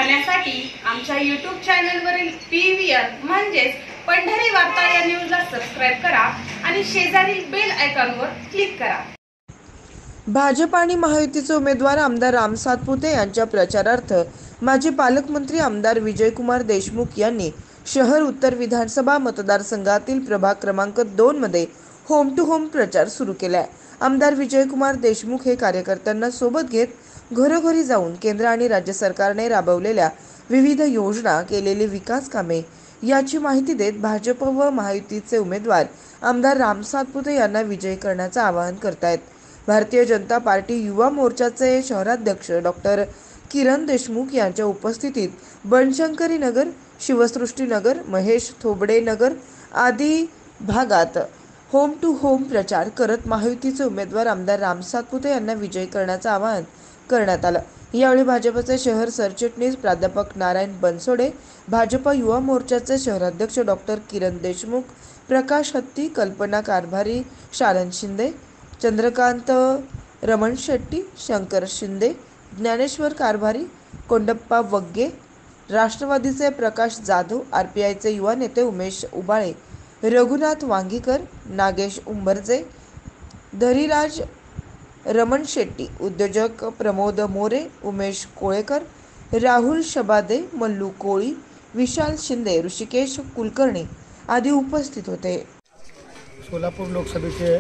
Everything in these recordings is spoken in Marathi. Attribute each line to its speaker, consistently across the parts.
Speaker 1: पाहण्यासाठी आमच्या YouTube चॅनलवरील PVR म्हणजेच पंढरी वार्ता या न्यूजला सबस्क्राइब करा आणि शेजारील बेल आयकॉनवर क्लिक करा।
Speaker 2: भाजप आणि महायुतीचे उमेदवार आमदार राम सातपुते यांच्या प्रचारार्थ माजी पालकमंत्री आमदार विजयकुमार देशमुख यांनी शहर उत्तर विधानसभा मतदारसंघातील प्रभाग क्रमांक 2 मध्ये होम टू होम प्रचार सुरू केलाय। आमदार विजयकुमार देशमुख हे कार्यकर्त्यांना सोबत घेत घरोघरी जाऊन केंद्र आणि राज्य सरकारने राबवलेल्या विविध योजना, केलेली विकास कामे याची माहिती देत भाजप व महायुतीचे उमेदवार आमदार राम सातपुते यांना विजयी करण्याचे आवाहन करतायत। भारतीय जनता पार्टी युवा मोर्चाचे शहराध्यक्ष डॉक्टर किरण देशमुख यांच्या उपस्थितीत बनशंकरी नगर, शिवसृष्टी नगर, महेश थोबडे नगर आदी भागात होम टू होम प्रचार करत महायुतीचे उमेदवार आमदार राम सातपुते यांना विजयी करण्याचे आवाहन करण्यात आलं। यावेळी भाजपचे शहर सरचिटणीस प्राध्यापक नारायण बनसोडे, भाजप युवा मोर्चाचे शहराध्यक्ष डॉक्टर किरण देशमुख, प्रकाश हत्ती, कल्पना कारभारी, शालन शिंदे, चंद्रकांत रमण शेट्टी, शंकर शिंदे, ज्ञानेश्वर कारभारी, कोंडप्पा वग्गे, राष्ट्रवादीचे प्रकाश जाधव, RPIचे युवा नेते उमेश उबाळे, रघुनाथ वांगीकर, नागेश उंबरजे, धरीराज रमण शेट्टी, उद्योजक प्रमोद मोरे, उमेश कोळेकर, राहुल शबादे, मल्लू कोळी, विशाल शिंदे, ऋषिकेश कुलकर्णी आदी उपस्थित होते।
Speaker 3: सोलापूर लोकसभेचे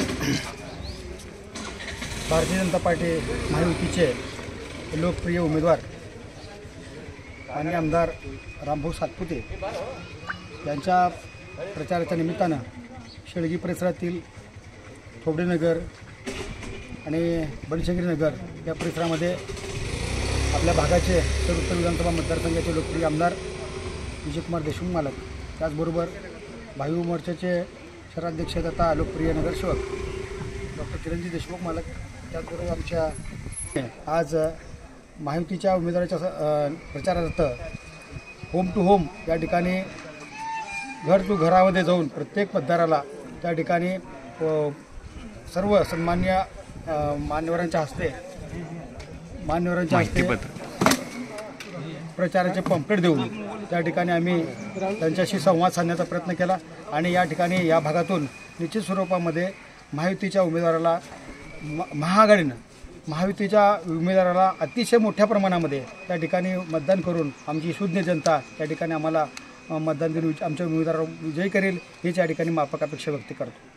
Speaker 3: भारतीय जनता पार्टी महायुतीचे लोकप्रिय उमेदवार आणि आमदार रामभाऊ सातपुते यांच्या प्रचाराच्या निमित्तानं शेळगी परिसरातील थोबडेनगर आणि बनशंकरी नगर या परिसरामध्ये आपल्या भागाचे उत्तर विधानसभा मतदारसंघाचे लोकप्रिय आमदार विजयकुमार देशमुख मालक, त्याचबरोबर भाजप मोर्चाचे शहराध्यक्ष तथा लोकप्रिय नगरसेवक डॉक्टर किरणजी देशमुख मालक, त्याचबरोबर आमच्या आज महायुतीच्या उमेदवाराच्या प्रचारार्थ होम टू होम या ठिकाणी घर टू घरामध्ये जाऊन प्रत्येक मतदाराला त्या ठिकाणी सर्व सन्मान्य मान्यवरांच्या हस्ते प्रचाराचे पंपलेट देऊन त्या ठिकाणी आम्ही त्यांच्याशी संवाद साधण्याचा प्रयत्न केला आणि या ठिकाणी या भागातून निश्चित स्वरूपामध्ये महायुतीच्या उमेदवाराला महायुतीच्या उमेदवाराला अतिशय मोठ्या प्रमाणामध्ये त्या ठिकाणी मतदान करून आमची सुज्ञ जनता त्या ठिकाणी आम्हाला मतदान देऊन आमच्या उमेदवाराला विजयी करेल हीच या ठिकाणी माफक अपेक्षा व्यक्त करतो।